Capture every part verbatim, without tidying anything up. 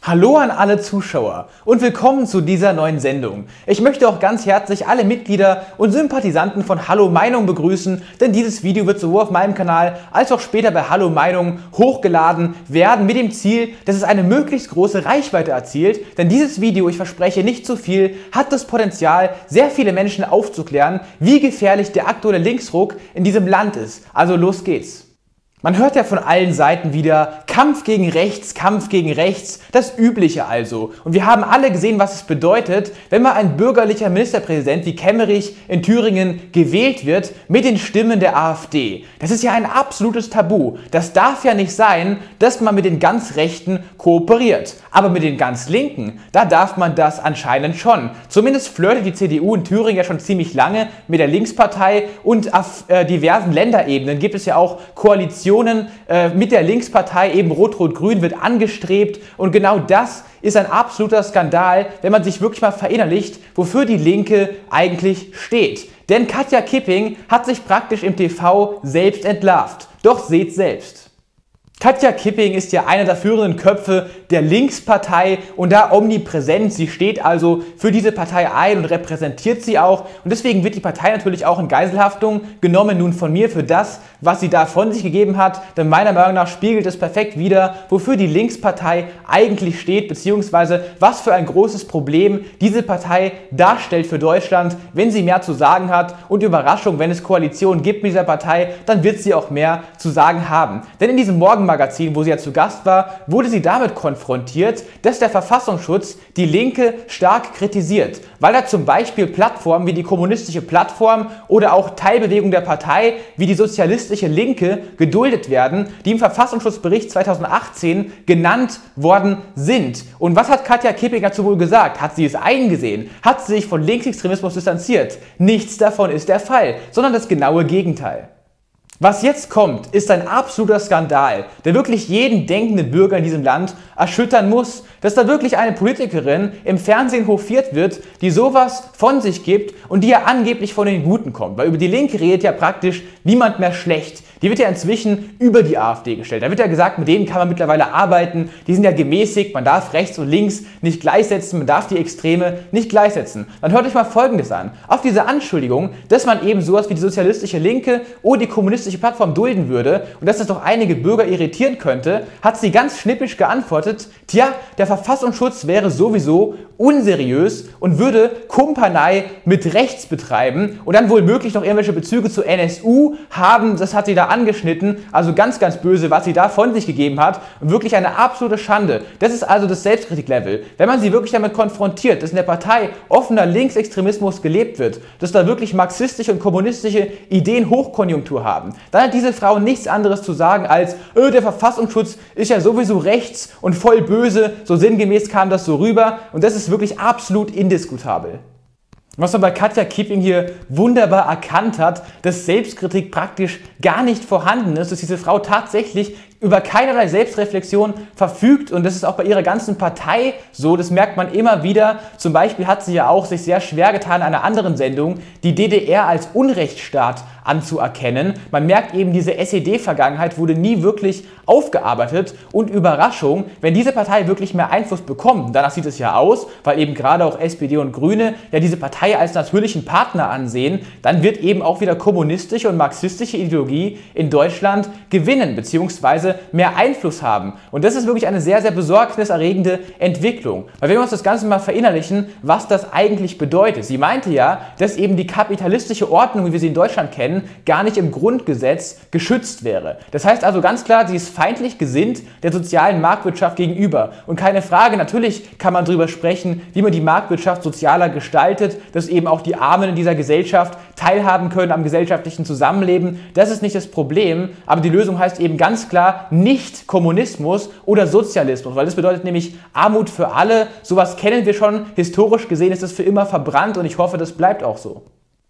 Hallo an alle Zuschauer und willkommen zu dieser neuen Sendung. Ich möchte auch ganz herzlich alle Mitglieder und Sympathisanten von Hallo Meinung begrüßen, denn dieses Video wird sowohl auf meinem Kanal als auch später bei Hallo Meinung hochgeladen werden mit dem Ziel, dass es eine möglichst große Reichweite erzielt, denn dieses Video, ich verspreche nicht zu viel, hat das Potenzial, sehr viele Menschen aufzuklären, wie gefährlich der aktuelle Linksruck in diesem Land ist. Also los geht's. Man hört ja von allen Seiten wieder Kampf gegen rechts, Kampf gegen rechts, das Übliche also. Und wir haben alle gesehen, was es bedeutet, wenn mal ein bürgerlicher Ministerpräsident wie Kemmerich in Thüringen gewählt wird mit den Stimmen der AfD. Das ist ja ein absolutes Tabu. Das darf ja nicht sein, dass man mit den ganz Rechten kooperiert. Aber mit den ganz Linken, da darf man das anscheinend schon. Zumindest flirtet die C D U in Thüringen ja schon ziemlich lange mit der Linkspartei und auf äh, diversen Länderebenen gibt es ja auch Koalitionen äh, mit der Linkspartei, eben Rot-Rot-Grün wird angestrebt und genau das ist ein absoluter Skandal, wenn man sich wirklich mal verinnerlicht, wofür die Linke eigentlich steht. Denn Katja Kipping hat sich praktisch im T V selbst entlarvt. Doch seht selbst. Katja Kipping ist ja einer der führenden Köpfe der Linkspartei und da omnipräsent. Sie steht also für diese Partei ein und repräsentiert sie auch. Und deswegen wird die Partei natürlich auch in Geiselhaftung genommen, nun von mir, für das, was sie da von sich gegeben hat. Denn meiner Meinung nach spiegelt es perfekt wider, wofür die Linkspartei eigentlich steht, beziehungsweise was für ein großes Problem diese Partei darstellt für Deutschland, wenn sie mehr zu sagen hat. Und Überraschung, wenn es Koalitionen gibt mit dieser Partei, dann wird sie auch mehr zu sagen haben. Denn in diesem Morgen Magazin, wo sie ja zu Gast war, wurde sie damit konfrontiert, dass der Verfassungsschutz die Linke stark kritisiert, weil da zum Beispiel Plattformen wie die Kommunistische Plattform oder auch Teilbewegungen der Partei wie die Sozialistische Linke geduldet werden, die im Verfassungsschutzbericht zweitausendachtzehn genannt worden sind. Und was hat Katja Kipping dazu wohl gesagt? Hat sie es eingesehen? Hat sie sich von Linksextremismus distanziert? Nichts davon ist der Fall, sondern das genaue Gegenteil. Was jetzt kommt, ist ein absoluter Skandal, der wirklich jeden denkenden Bürger in diesem Land erschüttern muss, dass da wirklich eine Politikerin im Fernsehen hofiert wird, die sowas von sich gibt und die ja angeblich von den Guten kommt. Weil über die Linke redet ja praktisch niemand mehr schlecht. Die wird ja inzwischen über die AfD gestellt. Da wird ja gesagt, mit denen kann man mittlerweile arbeiten, die sind ja gemäßigt, man darf rechts und links nicht gleichsetzen, man darf die Extreme nicht gleichsetzen. Dann hört euch mal Folgendes an. Auf diese Anschuldigung, dass man eben sowas wie die Sozialistische Linke oder die Kommunistische Plattform dulden würde und dass das doch einige Bürger irritieren könnte, hat sie ganz schnippisch geantwortet, tja, der Verfassungsschutz wäre sowieso unseriös und würde Kumpanei mit rechts betreiben und dann wohl möglich noch irgendwelche Bezüge zu N S U haben, das hat sie da angeschnitten, also ganz, ganz böse, was sie da von sich gegeben hat und wirklich eine absolute Schande. Das ist also das Selbstkritiklevel. Wenn man sie wirklich damit konfrontiert, dass in der Partei offener Linksextremismus gelebt wird, dass da wirklich marxistische und kommunistische Ideen Hochkonjunktur haben, dann hat diese Frau nichts anderes zu sagen als, äh, der Verfassungsschutz ist ja sowieso rechts und voll böse, so sinngemäß kam das so rüber und das ist wirklich absolut indiskutabel. Was man bei Katja Kipping hier wunderbar erkannt hat, dass Selbstkritik praktisch gar nicht vorhanden ist, dass diese Frau tatsächlich über keinerlei Selbstreflexion verfügt und das ist auch bei ihrer ganzen Partei so, das merkt man immer wieder. Zum Beispiel hat sie ja auch sich sehr schwer getan, in einer anderen Sendung die D D R als Unrechtsstaat anzuerkennen. Man merkt eben, diese S E D-Vergangenheit wurde nie wirklich aufgearbeitet und Überraschung, wenn diese Partei wirklich mehr Einfluss bekommt, danach sieht es ja aus, weil eben gerade auch S P D und Grüne ja diese Partei als natürlichen Partner ansehen, dann wird eben auch wieder kommunistische und marxistische Ideologie in Deutschland gewinnen, beziehungsweise mehr Einfluss haben. Und das ist wirklich eine sehr, sehr besorgniserregende Entwicklung. Weil wenn wir uns das Ganze mal verinnerlichen, was das eigentlich bedeutet. Sie meinte ja, dass eben die kapitalistische Ordnung, wie wir sie in Deutschland kennen, gar nicht im Grundgesetz geschützt wäre. Das heißt also ganz klar, sie ist feindlich gesinnt der sozialen Marktwirtschaft gegenüber. Und keine Frage, natürlich kann man darüber sprechen, wie man die Marktwirtschaft sozialer gestaltet, dass eben auch die Armen in dieser Gesellschaft teilhaben können am gesellschaftlichen Zusammenleben. Das ist nicht das Problem, aber die Lösung heißt eben ganz klar, nicht Kommunismus oder Sozialismus, weil das bedeutet nämlich Armut für alle. Sowas kennen wir schon, historisch gesehen ist das für immer verbrannt und ich hoffe, das bleibt auch so.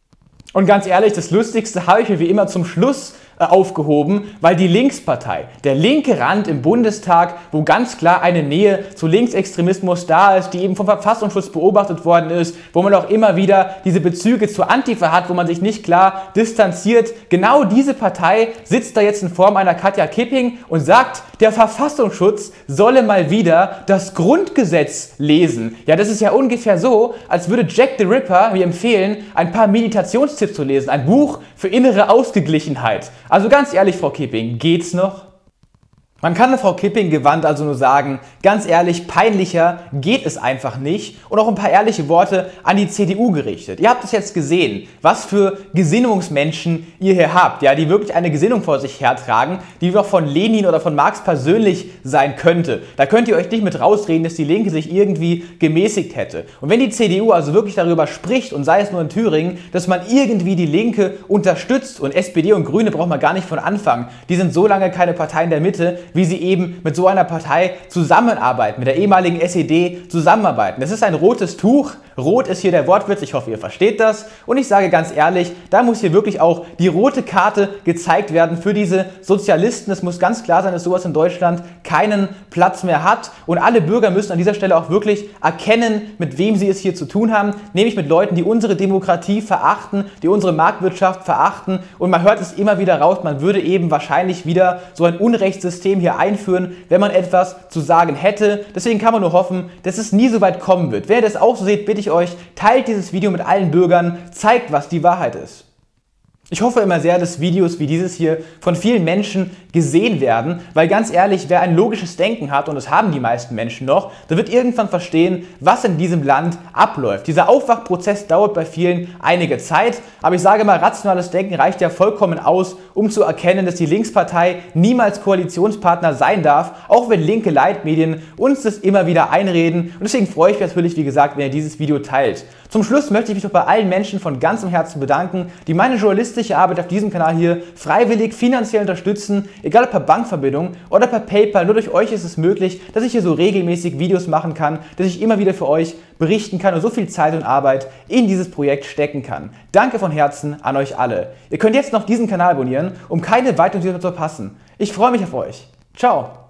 Und ganz ehrlich, das Lustigste habe ich mir wie immer zum Schluss äh, aufgehoben, weil die Linkspartei, der linke Rand im Bundestag, wo ganz klar eine Nähe zu Linksextremismus da ist, die eben vom Verfassungsschutz beobachtet worden ist, wo man auch immer wieder diese Bezüge zur Antifa hat, wo man sich nicht klar distanziert. Genau diese Partei sitzt da jetzt in Form einer Katja Kipping und sagt, der Verfassungsschutz solle mal wieder das Grundgesetz lesen. Ja, das ist ja ungefähr so, als würde Jack the Ripper mir empfehlen, ein paar Meditationstipps zu lesen. Ein Buch für innere Ausgeglichenheit. Also ganz ehrlich, Frau Kipping, geht's noch? Man kann Frau Kipping gewandt also nur sagen, ganz ehrlich, peinlicher geht es einfach nicht, und auch ein paar ehrliche Worte an die C D U gerichtet. Ihr habt es jetzt gesehen, was für Gesinnungsmenschen ihr hier habt, ja, die wirklich eine Gesinnung vor sich hertragen, die doch von Lenin oder von Marx persönlich sein könnte. Da könnt ihr euch nicht mit rausreden, dass die Linke sich irgendwie gemäßigt hätte. Und wenn die C D U also wirklich darüber spricht, und sei es nur in Thüringen, dass man irgendwie die Linke unterstützt, und S P D und Grüne braucht man gar nicht von Anfang, die sind so lange keine Parteien der Mitte, wie sie eben mit so einer Partei zusammenarbeiten, mit der ehemaligen S E D zusammenarbeiten. Das ist ein rotes Tuch. Rot ist hier der Wortwitz, ich hoffe, ihr versteht das. Und ich sage ganz ehrlich, da muss hier wirklich auch die rote Karte gezeigt werden für diese Sozialisten. Es muss ganz klar sein, dass sowas in Deutschland keinen Platz mehr hat. Und alle Bürger müssen an dieser Stelle auch wirklich erkennen, mit wem sie es hier zu tun haben. Nämlich mit Leuten, die unsere Demokratie verachten, die unsere Marktwirtschaft verachten. Und man hört es immer wieder raus, man würde eben wahrscheinlich wieder so ein Unrechtssystem hier einführen, wenn man etwas zu sagen hätte. Deswegen kann man nur hoffen, dass es nie so weit kommen wird. Wenn ihr das auch so seht, bitte ich euch, teilt dieses Video mit allen Bürgern, zeigt, was die Wahrheit ist. Ich hoffe immer sehr, dass Videos wie dieses hier von vielen Menschen gesehen werden, weil ganz ehrlich, wer ein logisches Denken hat, und das haben die meisten Menschen noch, der wird irgendwann verstehen, was in diesem Land abläuft. Dieser Aufwachprozess dauert bei vielen einige Zeit, aber ich sage mal, rationales Denken reicht ja vollkommen aus, um zu erkennen, dass die Linkspartei niemals Koalitionspartner sein darf, auch wenn linke Leitmedien uns das immer wieder einreden, und deswegen freue ich mich natürlich, wie gesagt, wenn ihr dieses Video teilt. Zum Schluss möchte ich mich noch bei allen Menschen von ganzem Herzen bedanken, die meine journalistische Arbeit auf diesem Kanal hier freiwillig finanziell unterstützen, egal ob per Bankverbindung oder per PayPal. Nur durch euch ist es möglich, dass ich hier so regelmäßig Videos machen kann, dass ich immer wieder für euch berichten kann und so viel Zeit und Arbeit in dieses Projekt stecken kann. Danke von Herzen an euch alle. Ihr könnt jetzt noch diesen Kanal abonnieren, um keine weiteren Videos zu verpassen. Ich freue mich auf euch. Ciao!